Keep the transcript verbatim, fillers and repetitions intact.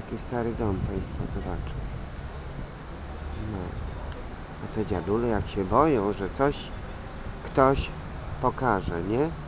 Taki stary dom, państwo zobaczą. No. A te dziadule jak się boją, że coś ktoś pokaże, nie?